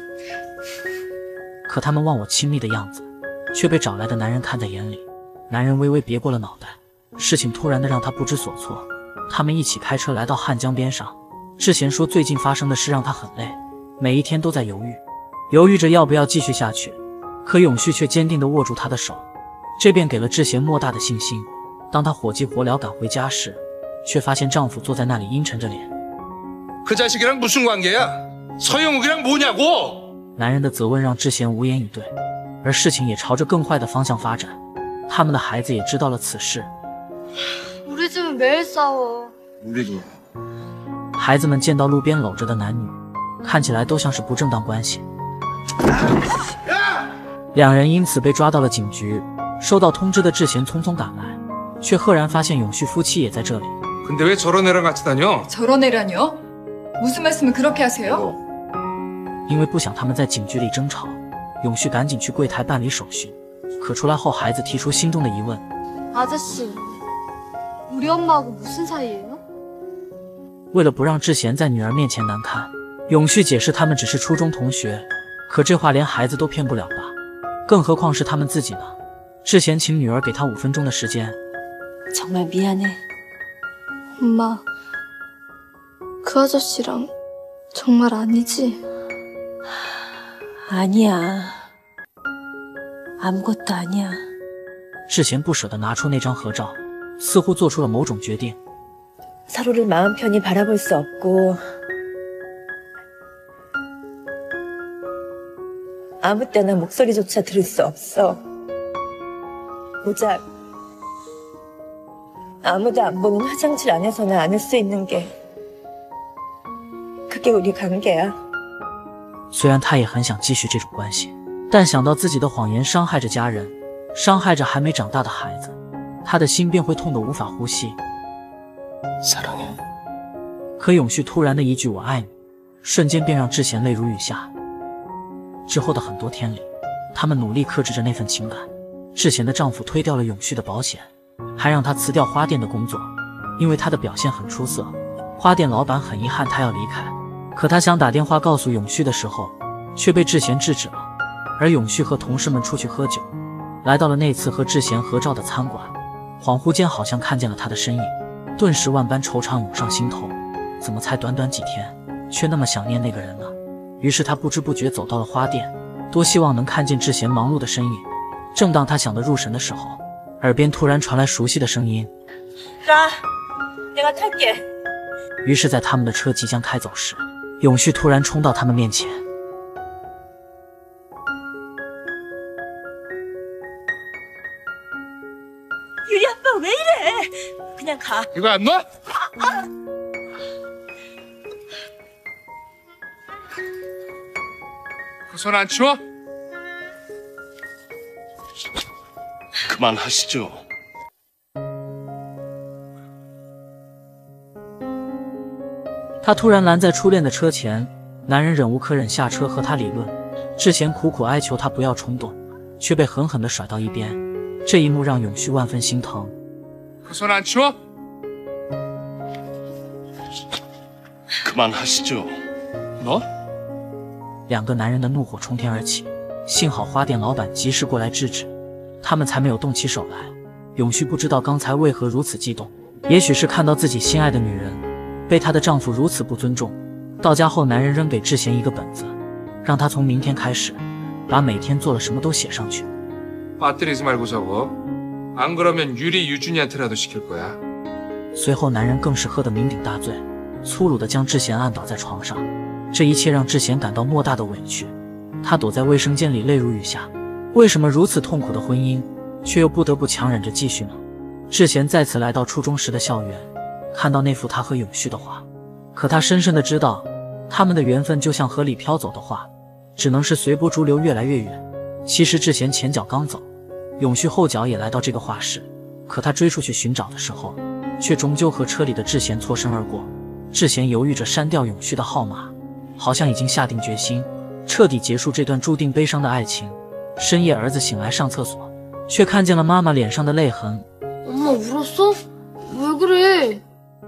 可他们忘我亲密的样子，却被找来的男人看在眼里。男人微微别过了脑袋，事情突然的让他不知所措。他们一起开车来到汉江边上。智贤说，最近发生的事让他很累，每一天都在犹豫，犹豫着要不要继续下去。可永旭却坚定地握住她的手，这便给了智贤莫大的信心。当她火急火燎赶回家时，却发现丈夫坐在那里阴沉着脸。 그 자식이랑 무슨 관계야? 서영욱이랑 뭐냐고? 男人的责问让智贤无言以对，而事情也朝着更坏的方向发展。他们的孩子也知道了此事。 우리 집은 매일 싸워. 우리도. 孩子们见到路边搂着的男女，看起来都像是不正当关系。两人因此被抓到了警局。收到通知的智贤匆匆赶来，却赫然发现永旭夫妻也在这里。 근데 왜 저런 애랑 같이 다녀? 저런 애라뇨? 무슨 말씀을 그렇게 하세요? 因为不想他们在警局里争吵，永旭赶紧去柜台办理手续。可出来后，孩子提出心中的疑问： 아저씨, 우리 엄마하고 무슨 사이예요? 为了不让智贤在女儿面前难堪，永旭解释他们只是初中同学。可这话连孩子都骗不了吧？更何况是他们自己呢？智贤请女儿给他五分钟的时间。 정말 미안해. 엄마, 그 아저씨랑 정말 아니지? 아니야. 아무것도 아니야. 智贤不舍得拿出那张合照，似乎做出了某种决定。 서로를 마음 편히 바라볼 수 없고 아무 때나 목소리조차 들을 수 없어. 고작 아무도 안 보는 화장실 안에서는 안을 수 있는 게 그게 우리 관계야. 虽然他也很想继续这种关系，但想到自己的谎言伤害着家人，伤害着还没长大的孩子，他的心便会痛得无法呼吸。 사랑해. 可永旭突然的一句“我爱你”，瞬间便让智贤泪如雨下。之后的很多天里，他们努力克制着那份情感。智贤的丈夫推掉了永旭的保险，还让他辞掉花店的工作，因为他的表现很出色。花店老板很遗憾他要离开，可他想打电话告诉永旭的时候，却被智贤制止了。而永旭和同事们出去喝酒，来到了那次和智贤合照的餐馆，恍惚间好像看见了他的身影。 顿时万般惆怅涌上心头，怎么才短短几天，却那么想念那个人呢？于是他不知不觉走到了花店，多希望能看见智贤忙碌的身影。正当他想得入神的时候，耳边突然传来熟悉的声音：“ 가，내가 탈게。” 于是，在他们的车即将开走时，永旭突然冲到他们面前。 유리 아빠 왜 이래? 그냥 가. 이거 안 놔? 그 손 안 치워? 그만하시죠. 他突然拦在初恋的车前，男人忍无可忍下车和他理论。智贤苦苦哀求他不要冲动，却被狠狠地甩到一边。这一幕让永旭万分心疼。 그 손 안 치워? 그만하시죠. 너? 两个男人的怒火冲天而起，幸好花店老板及时过来制止，他们才没有动起手来。永旭不知道刚才为何如此激动，也许是看到自己心爱的女人被她的丈夫如此不尊重。到家后，男人扔给智贤一个本子，让他从明天开始把每天做了什么都写上去。 빠뜨리지 말고 적어. 안 그러면 유리 유준이한테라도 시킬 거야. 随后，男人更是喝得酩酊大醉，粗鲁地将智贤按倒在床上。这一切让智贤感到莫大的委屈，她躲在卫生间里泪如雨下。为什么如此痛苦的婚姻，却又不得不强忍着继续呢？智贤再次来到初中时的校园，看到那幅他和永旭的画，可他深深地知道，他们的缘分就像河里飘走的画，只能是随波逐流越来越远。其实智贤前脚刚走，永旭后脚也来到这个画室，可他追出去寻找的时候，却终究和车里的智贤错身而过。智贤犹豫着删掉永旭的号码，好像已经下定决心，彻底结束这段注定悲伤的爱情。深夜，儿子醒来上厕所，却看见了妈妈脸上的泪痕。 엄마 울었어? 왜 그래?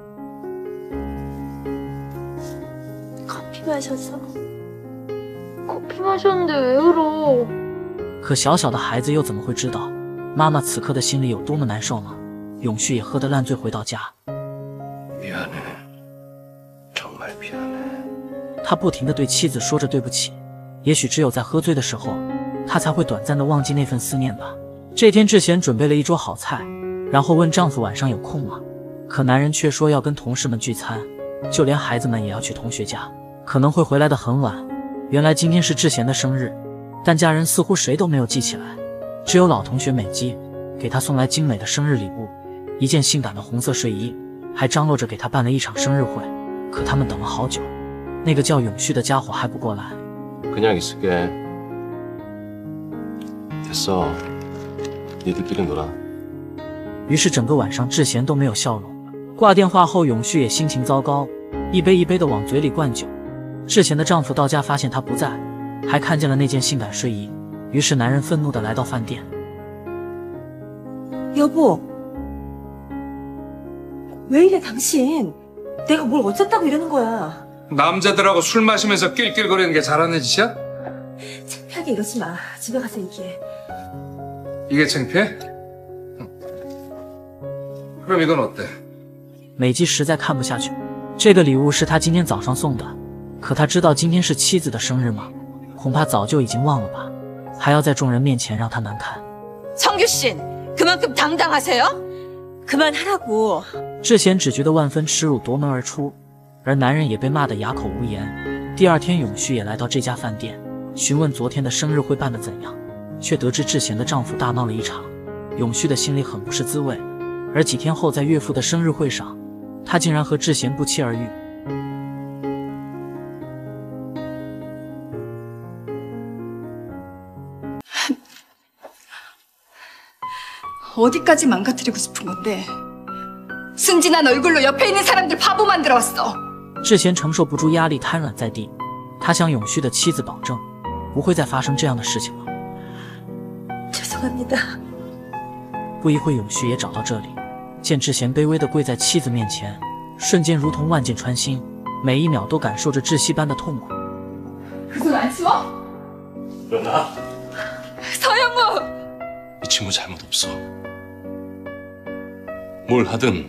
커피 마셨어. 커피 마셨는데 왜 울어? 可小小的孩子又怎么会知道妈妈此刻的心里有多么难受呢？永旭也喝得烂醉，回到家。 미안해. 정말 미안해. 他不停地对妻子说着对不起，也许只有在喝醉的时候，他才会短暂地忘记那份思念吧。这天，智贤准备了一桌好菜，然后问丈夫晚上有空吗？可男人却说要跟同事们聚餐，就连孩子们也要去同学家，可能会回来的很晚。原来今天是智贤的生日，但家人似乎谁都没有记起来，只有老同学美姬给她送来精美的生日礼物，一件性感的红色睡衣，还张罗着给她办了一场生日会。可他们等了好久，那个叫永旭的家伙还不过来。 그냥 있을게. 됐어. 니들끼리 놀아. 于是整个晚上智贤都没有笑容。挂电话后，永旭也心情糟糕，一杯一杯的往嘴里灌酒。智贤的丈夫到家发现她不在，还看见了那件性感睡衣，于是男人愤怒地来到饭店。 여보, 왜 이래 당신? 내가 뭘 어쨌다고 이러는 거야. 남자들하고 술 마시면서 낄낄거리는 게 잘하는 짓이야? 창피하게 이러지 마. 집에 가서 얘기해. 이게 창피해? 응. 그럼 이건 어때? 美姬实在看不下去，这个礼物是他今天早上送的，可他知道今天是妻子的生日吗？恐怕早就已经忘了吧，还要在众人面前让他难看。 청규씨, 그만큼 당당하세요? 그만하라고. 智贤只觉得万分耻辱夺门而出，而男人也被骂得哑口无言。第二天，永旭也来到这家饭店，询问昨天的生日会办得怎样，却得知智贤的丈夫大闹了一场。永旭的心里很不是滋味，而几天后，在岳父的生日会上，他竟然和智贤不期而遇。 어디까지 망가뜨리고 싶은 건데? 순진한 얼굴로 옆에 있는 사람들 바보 만들어 왔어. 智贤承受不住压力，瘫软在地。他向永旭的妻子保证，不会再发生这样的事情了。 죄송합니다. 不一会，永旭也找到这里，见智贤卑微地跪在妻子面前，瞬间如同万箭穿心，每一秒都感受着窒息般的痛苦。 그 손 안 치워? 일어나. 서영우! 이 친구 잘못 없어. 뭘 하든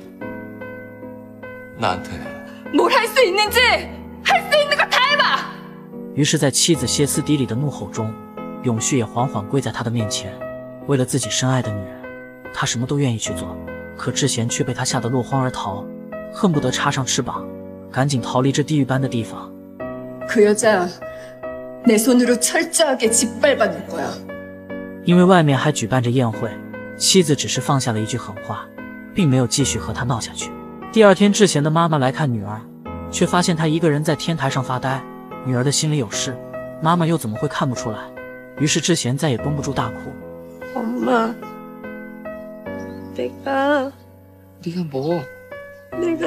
나한테. 뭘 할 수 있는지 할 수 있는 거 다 해봐. 于是，在妻子歇斯底里的怒吼中，永旭也缓缓跪在他的面前。为了自己深爱的女人，他什么都愿意去做。可智贤却被他吓得落荒而逃，恨不得插上翅膀赶紧逃离这地狱般的地方。 그 여자 내 손으로 철저하게 짓밟아 놓을 거야. 因为外面还举办着宴会，妻子只是放下了一句狠话，并没有继续和他闹下去。第二天，智贤的妈妈来看女儿，却发现她一个人在天台上发呆。女儿的心里有事，妈妈又怎么会看不出来？于是智贤再也绷不住大哭。 엄마, 내가 네가 뭐? 내가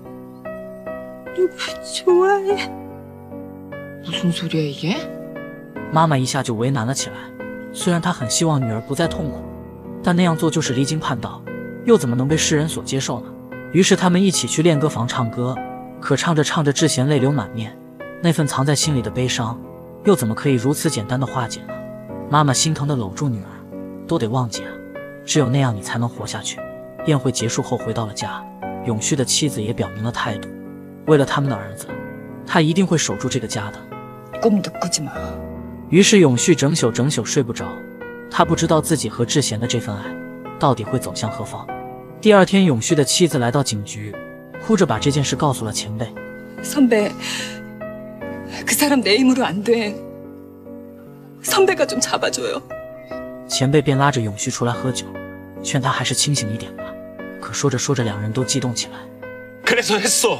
누구 좋아해? 무슨 소리야 이게? 妈妈一下就为难了起来。虽然她很希望女儿不再痛苦，但那样做就是离经叛道，又怎么能被世人所接受呢？于是他们一起去练歌房唱歌，可唱着唱着，智贤泪流满面，那份藏在心里的悲伤，又怎么可以如此简单的化解呢？妈妈心疼地搂住女儿，都得忘记啊，只有那样你才能活下去。宴会结束后回到了家，永旭的妻子也表明了态度，为了他们的儿子，她一定会守住这个家的。 꿈도 꾸지 마. 于是永旭整宿整宿睡不着，他不知道自己和智贤的这份爱到底会走向何方。第二天，永旭的妻子来到警局，哭着把这件事告诉了前辈。 선배, 그 사람 내 힘으로 안 돼. 선배가 좀 잡아줘요. 前辈便拉着永旭出来喝酒，劝他还是清醒一点吧。可说着说着，两人都激动起来。 그래서 했어.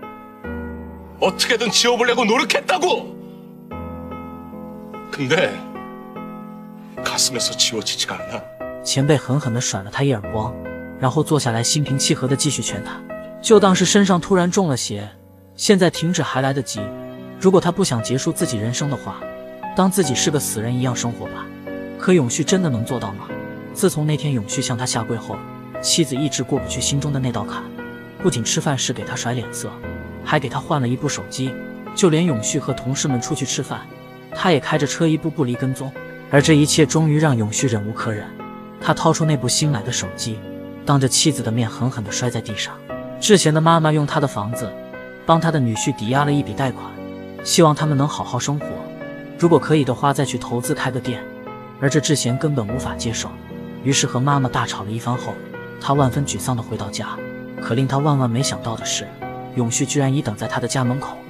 어떻게든 지워보려고 노력했다고. 근데 가슴에서 지워지지가 않아. 前辈狠狠地甩了他一耳光，然后坐下来，心平气和地继续劝他，就当是身上突然中了邪，现在停止还来得及。如果他不想结束自己人生的话，当自己是个死人一样生活吧。可永旭真的能做到吗？自从那天永旭向他下跪后，妻子一直过不去心中的那道坎，不仅吃饭时给他甩脸色，还给他换了一部手机，就连永旭和同事们出去吃饭，他也开着车一步不离跟踪。而这一切终于让永旭忍无可忍，他掏出那部新买的手机，当着妻子的面狠狠地摔在地上。智贤的妈妈用他的房子帮他的女婿抵押了一笔贷款，希望他们能好好生活，如果可以的话再去投资开个店。而这智贤根本无法接受，于是和妈妈大吵了一番后，他万分沮丧地回到家。可令他万万没想到的是，永旭居然已等在他的家门口。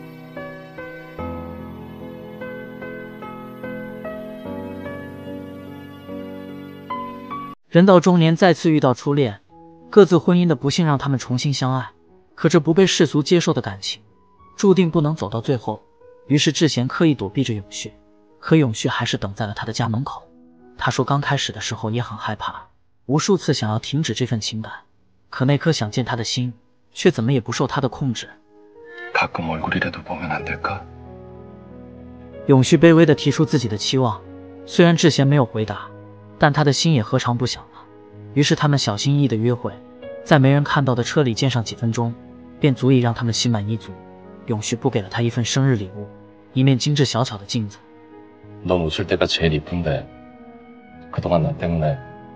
人到中年再次遇到初恋，各自婚姻的不幸让他们重新相爱。可这不被世俗接受的感情，注定不能走到最后。于是智贤刻意躲避着永旭，可永旭还是等在了他的家门口。他说刚开始的时候也很害怕，无数次想要停止这份情感，可那颗想见他的心却怎么也不受他的控制。 가끔 얼굴이라도 보면 안 될까? 永旭卑微地提出自己的期望，虽然智贤没有回答，但他的心也何尝不想了。于是他们小心翼翼的约会，在没人看到的车里见上几分钟，便足以让他们心满意足。永旭补给了他一份生日礼物，一面精致小巧的镜子。 넌 웃을 때가 제일 이쁜데 그동안 나 때문에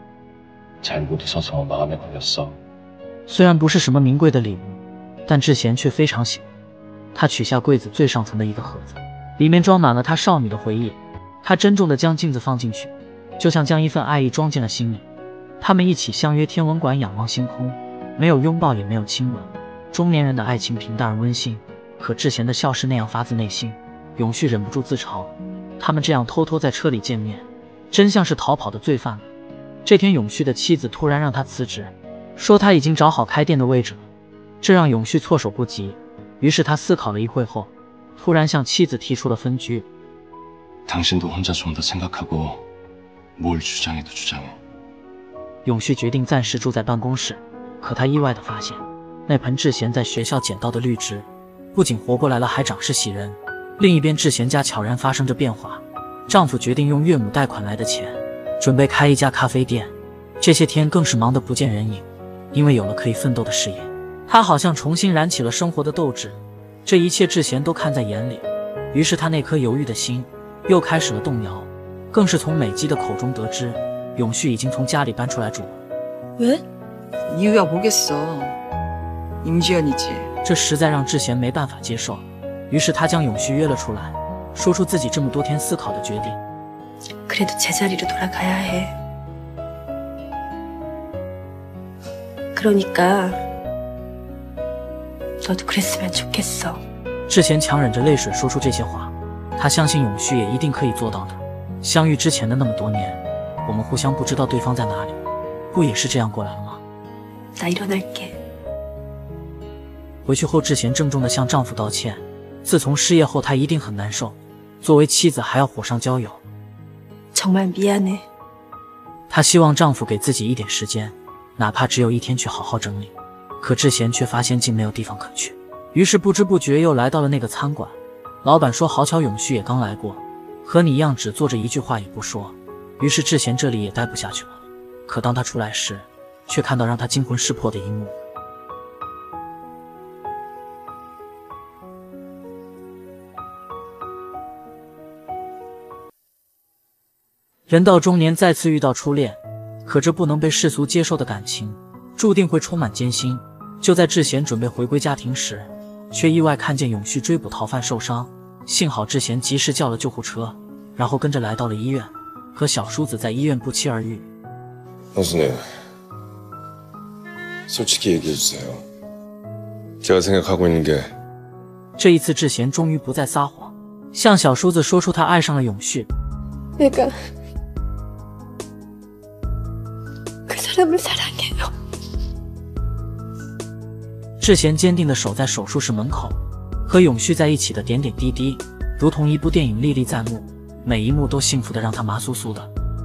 잘 못 웃어서 마음에 걸렸어. 虽然不是什么名贵的礼物，但智贤却非常喜欢。他取下柜子最上层的一个盒子，里面装满了他少女的回忆。他珍重地将镜子放进去，就像将一份爱意装进了心里。他们一起相约天文馆仰望星空，没有拥抱也没有亲吻。中年人的爱情平淡而温馨，可智贤的笑是那样发自内心。永旭忍不住自嘲，他们这样偷偷在车里见面，真像是逃跑的罪犯。这天，永旭的妻子突然让他辞职，说他已经找好开店的位置了，这让永旭措手不及。于是他思考了一会后，突然向妻子提出了分居。 당신도 혼자 좀 더 생각하고 뭘 주장해도 주장해. 永旭决定暂时住在办公室，可他意外地发现，那盆智贤在学校捡到的绿植，不仅活过来了，还长势喜人。另一边，智贤家悄然发生着变化，丈夫决定用岳母贷款来的钱，准备开一家咖啡店。这些天更是忙得不见人影，因为有了可以奋斗的事业，他好像重新燃起了生活的斗志。这一切智贤都看在眼里，于是他那颗犹豫的心 又开始了动摇，更是从美姬的口中得知，永旭已经从家里搬出来住了。 왜? 이유야 뭐겠어. 임지연이지. 这实在让智贤没办法接受，于是他将永旭约了出来，说出自己这么多天思考的决定。 그래도 제자리로 돌아가야 해. 그러니까 너도 그랬으면 좋겠어. 智贤强忍着泪水说出这些话，他相信永旭也一定可以做到的。相遇之前的那么多年，我们互相不知道对方在哪里，不也是这样过来了吗？ 나 일어날게. 回去后，智贤郑重地向丈夫道歉。自从失业后，她一定很难受，作为妻子还要火上浇油。 정말 미안해. 她希望丈夫给自己一点时间，哪怕只有一天去好好整理。可智贤却发现竟没有地方可去，于是不知不觉又来到了那个餐馆。老板说好巧永旭也刚来过，和你一样只坐着一句话也不说。于是智贤这里也待不下去了。可当她出来时，却看到让她惊魂失魄的一幕。人到中年再次遇到初恋，可这不能被世俗接受的感情，注定会充满艰辛。就在智贤准备回归家庭时，却意外看见永旭追捕逃犯受伤，幸好智贤及时叫了救护车，然后跟着来到了医院，和小叔子在医院不期而遇。 형수님, 솔직히 얘기해주세요. 제가 생각하고 있는 게 这一次智贤终于不再撒谎，向小叔子说出她爱上了永旭。 내가 그 사람을 사랑해요. 智贤坚定地守在手术室门口，和永旭在一起的点点滴滴，如同一部电影历历在目，每一幕都幸福得让她麻酥酥的。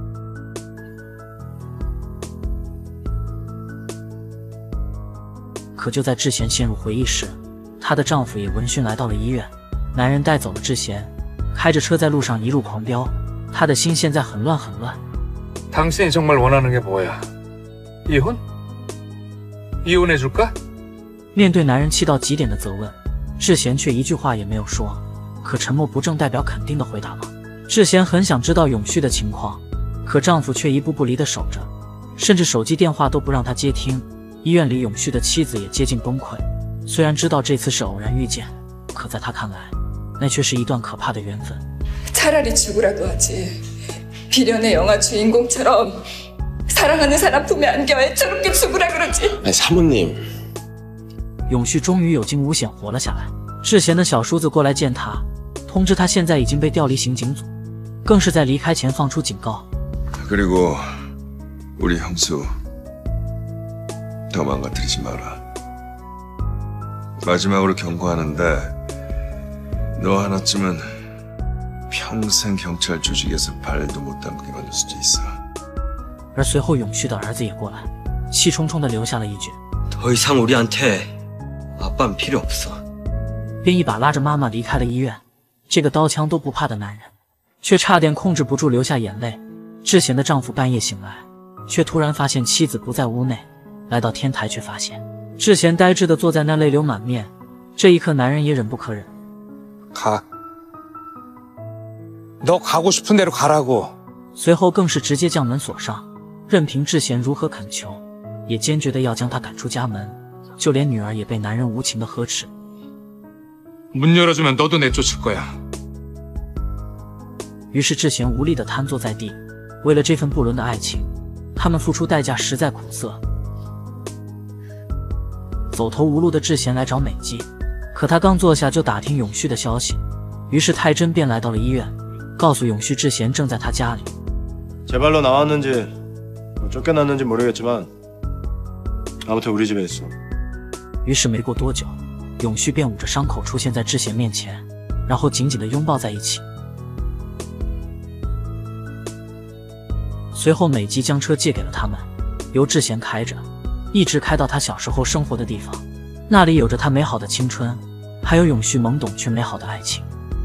可就在智贤陷入回忆时，她的丈夫也闻讯来到了医院。男人带走了智贤，开着车在路上一路狂飙，她的心现在很乱很乱。 당신이 정말 원하는 게 뭐야? 이혼? 이혼해줄까? 面对男人气到极点的责问，智贤却一句话也没有说。可沉默不正代表肯定的回答吗？智贤很想知道永旭的情况，可丈夫却一步不离地守着，甚至手机电话都不让她接听。医院里永旭的妻子也接近崩溃。虽然知道这次是偶然遇见，可在她看来，那却是一段可怕的缘分。 차라리 죽으라도 하지. 비련의 영화 주인공처럼 사랑하는 사람 품에 안겨 애처롭게 죽으라 그러지. 아니 사모님. 永旭终于有惊无险活了下来。智贤的小叔子过来见他，通知他现在已经被调离刑警组，更是在离开前放出警告。 그리고 우리 형수 더 망가뜨리지 마라. 마지막으로 경고하는데 너 하나쯤은 평생 경찰 조직에서 발도 못 담그게 만들 수도 있어. 而随后永旭的儿子也过来，气冲冲地留下了一句 더 이상 우리한테 아빠는 필요 없어. 便一把拉着妈妈离开了医院。这个刀枪都不怕的男人，却差点控制不住流下眼泪。智贤的丈夫半夜醒来，却突然发现妻子不在屋内，来到天台却发现智贤呆滞地坐在那，泪流满面。这一刻，男人也忍不可忍。 가. 너 가고 싶은 대로 가라고. 随后更是直接将门锁上，任凭智贤如何恳求，也坚决地要将她赶出家门。就连女儿也被男人无情地呵斥。 문 열어주면 너도 내쫓을 거야. 于是智贤无力地瘫坐在地。为了这份不伦的爱情，他们付出代价实在苦涩。走投无路的智贤来找美姬，可她刚坐下就打听永旭的消息。于是太真便来到了医院，告诉永旭智贤正在他家里。 제 발로 나왔는지 쫓겨났는지 모르겠지만 아무튼 우리 집에 있어. 于是没过多久，永旭便捂着伤口出现在智贤面前，然后紧紧地拥抱在一起。随后美姬将车借给了他们，由智贤开着，一直开到他小时候生活的地方。那里有着他美好的青春，还有永旭懵懂却美好的爱情。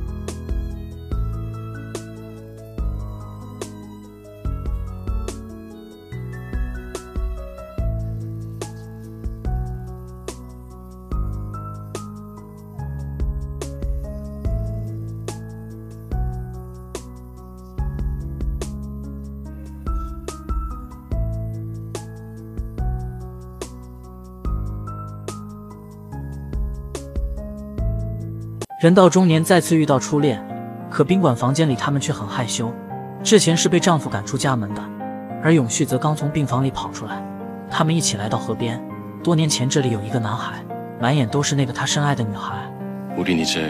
人到中年，再次遇到初恋，可宾馆房间里他们却很害羞。智贤是被丈夫赶出家门的，而永旭则刚从病房里跑出来。他们一起来到河边。多年前这里有一个男孩， 满眼都是那个他深爱的女孩。 우린 이제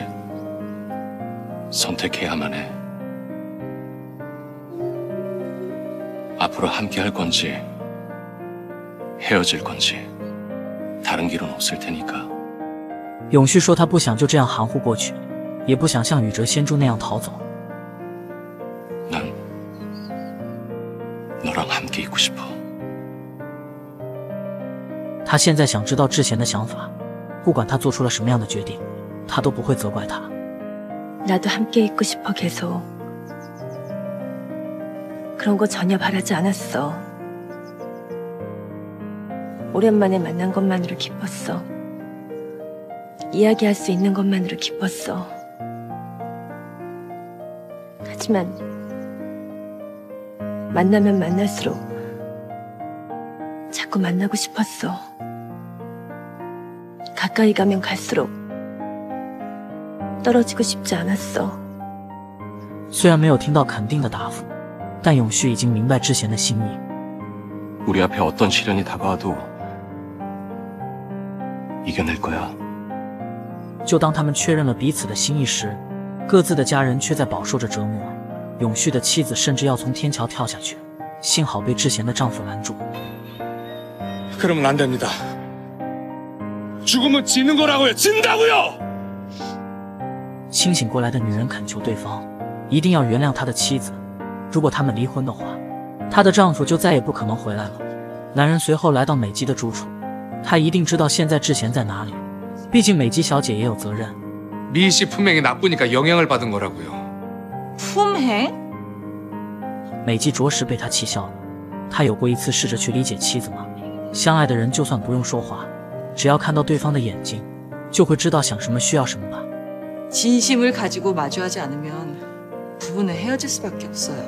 선택해야만 해. 앞으로 함께 할 건지 헤어질 건지 다른 길은 없을 테니까. 永旭说他不想就这样含糊过去，也不想像宇哲仙珠那样逃走。 난 너랑 함께 있고 싶어. 他现在想知道智贤的想法，不管他做出了什么样的决定，他都不会责怪他。 나도 함께 있고 싶어 계속. 그런 거 전혀 바라지 않았어. 오랜만에 만난 것만으로 기뻤어. 이야기할 수 있는 것만으로 기뻤어. 하지만 만나면 만날수록 자꾸 만나고 싶었어. 가까이 가면 갈수록 떨어지고 싶지 않았어. 虽然没有听到肯定的答复，但永旭已经明白智贤的心意。 우리 앞에 어떤 시련이 다가와도 이겨낼 거야. 就当他们确认了彼此的心意时，各自的家人却在饱受着折磨。永旭的妻子甚至要从天桥跳下去，幸好被智贤的丈夫拦住。 그러면 안 됩니다. 죽으면 지는 거라고요. 진다고요. 清醒过来的女人恳求对方一定要原谅她的妻子，如果他们离婚的话，她的丈夫就再也不可能回来了。男人随后来到美姬的住处，他一定知道现在智贤在哪里，毕竟美姬小姐也有责任。 미 씨 품행이 나쁘니까 영향을 받은 거라고요. 품행? 美姬着实被他气笑了。他有过一次试着去理解妻子吗？相爱的人就算不用说话，只要看到对方的眼睛，就会知道想什么需要什么吧。 진심을 가지고 마주하지 않으면 부부는 헤어질 수밖에 없어요.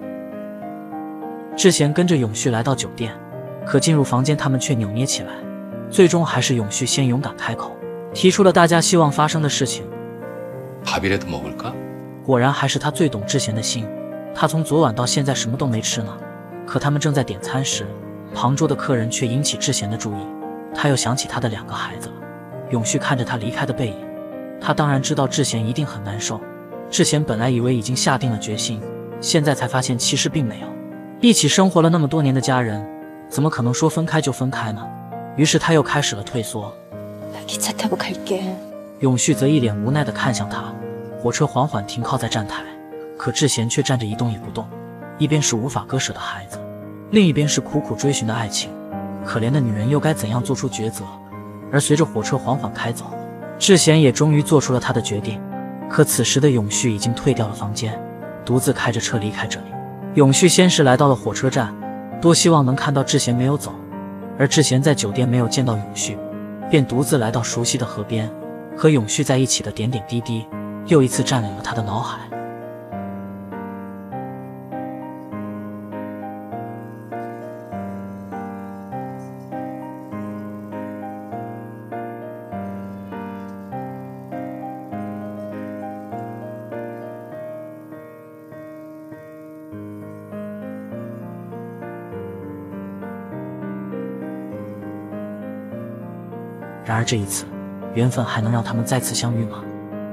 智贤跟着永旭来到酒店，可进入房间他们却扭捏起来。最终还是永旭先勇敢开口，提出了大家希望发生的事情。 밥이라도 먹을까? 果然还是他最懂智贤的心。他从昨晚到现在什么都没吃呢。可他们正在点餐时，旁桌的客人却引起智贤的注意。他又想起他的两个孩子了。永旭看着他离开的背影，他当然知道智贤一定很难受。智贤本来以为已经下定了决心，现在才发现其实并没有。一起生活了那么多年的家人，怎么可能说分开就分开呢？于是他又开始了退缩。 기차 타고 갈게. 永旭则一脸无奈地看向他。火车缓缓停靠在站台，可智贤却站着一动也不动。一边是无法割舍的孩子，另一边是苦苦追寻的爱情。可怜的女人又该怎样做出抉择？而随着火车缓缓开走，智贤也终于做出了他的决定。可此时的永旭已经退掉了房间，独自开着车离开这里。永旭先是来到了火车站，多希望能看到智贤没有走。而智贤在酒店没有见到永旭，便独自来到熟悉的河边，和永旭在一起的点点滴滴，又一次占领了他的脑海。然而这一次，缘分还能让他们再次相遇吗？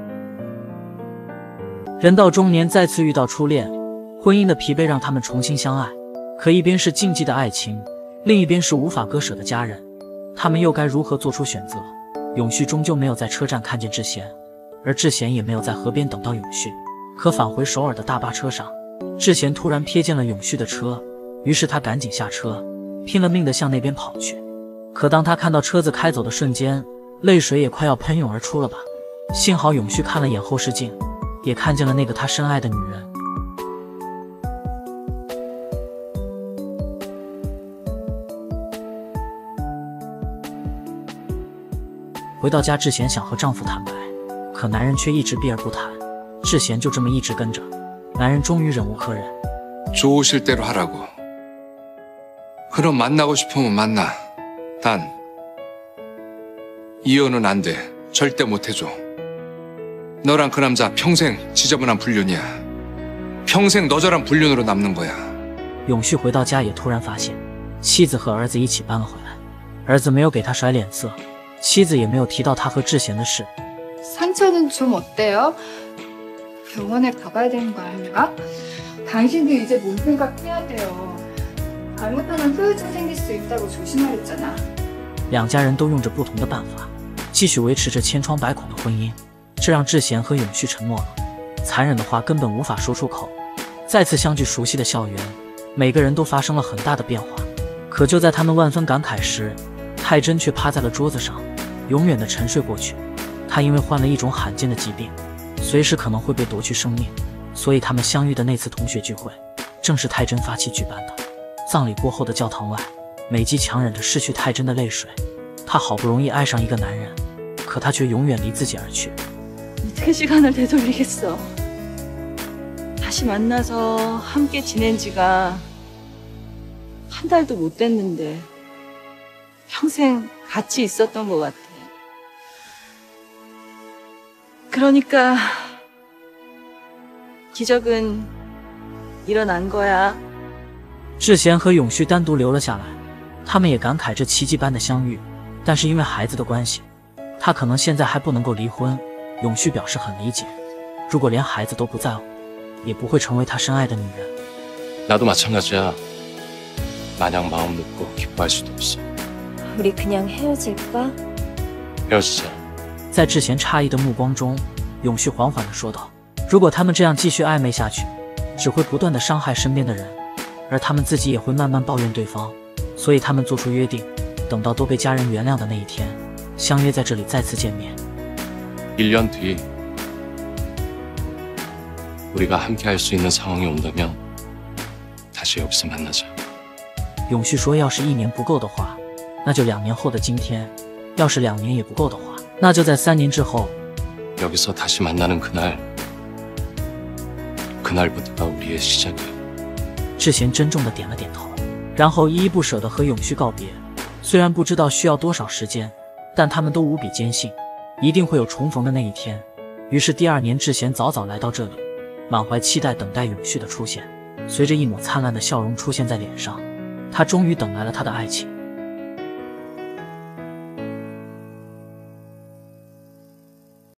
人到中年再次遇到初恋，婚姻的疲惫让他们重新相爱。可一边是禁忌的爱情，另一边是无法割舍的家人，他们又该如何做出选择？永旭终究没有在车站看见智贤，而智贤也没有在河边等到永旭。可返回首尔的大巴车上，智贤突然瞥见了永旭的车，于是他赶紧下车，拼了命地向那边跑去。可当他看到车子开走的瞬间，泪水也快要喷涌而出了吧。幸好永旭看了眼后视镜，也看见了那个他深爱的女人。回到家，智贤想和丈夫坦白，可男人却一直避而不谈。智贤就这么一直跟着，男人终于忍无可忍。 좋으실 대로 하라고. 그럼 만나고 싶으면 만나. 단 이혼은 안 돼. 절대 못 해줘. 너랑 그 남자 평생 지저분한 불륜이야. 평생 너저랑 불륜으로 남는 거야. 永旭回到家也突然发现，妻子和儿子一起搬了回来。儿子没有给他甩脸色， 妻子也没有提到他和智贤的事。 상처는 좀 어때요? 병원에 가봐야 되는 거 아닌가? 당신도 이제 몸 생각해야 돼요. 잘못하면 후유증 생길 수 있다고 조심하랬잖아. 两家人都用着不同的办法，继续维持着千疮百孔的婚姻，这让智贤和永旭沉默了。残忍的话根本无法说出口。再次相聚熟悉的校园，每个人都发生了很大的变化。可就在他们万分感慨时，太真却趴在了桌子上，永远的沉睡过去。她因为患了一种罕见的疾病，随时可能会被夺去生命，所以他们相遇的那次同学聚会，正是太真发起举办的。葬礼过后的教堂外，美姬强忍着逝去太真的泪水。她好不容易爱上一个男人，可他却永远离自己而去。 어떻게 시간을 되돌리겠어. 다시 만나서 함께 지낸 지가 한 달도 못 됐는데 평생 같이 있었던 것 같아. 그러니까 기적은 일어난 거야. 智贤和永旭单独留了下来，他们也感慨这奇迹般的相遇。但是因为孩子的关系，他可能现在还不能够离婚。永旭表示很理解，如果连孩子都不在乎，也不会成为他深爱的女人。 나도 마찬가지야. 마냥 마음 놓고 기뻐할 수도 없어. 우리 그냥 헤어질까? 헤어지자. 在智贤诧异的目光中，永旭缓缓地说道：“如果他们这样继续暧昧下去，只会不断地伤害身边的人，而他们自己也会慢慢抱怨对方。所以他们做出约定，等到都被家人原谅的那一天，相约在这里再次见面。 일 년 뒤 우리가 함께 할 수 있는 상황이 온다면 다시 여기서 만나자. 永旭说：“要是一年不够的话，那就两年后的今天；要是两年也不够的话，那就在三年之后。 여기서 다시 만나는 그날, 그날부터가 우리의 시작이야. 智贤珍重地点了点头，然后依依不舍地和永旭告别。虽然不知道需要多少时间，但他们都无比坚信，一定会有重逢的那一天。于是第二年，智贤早早来到这里，满怀期待等待永旭的出现。随着一抹灿烂的笑容出现在脸上，他终于等来了他的爱情。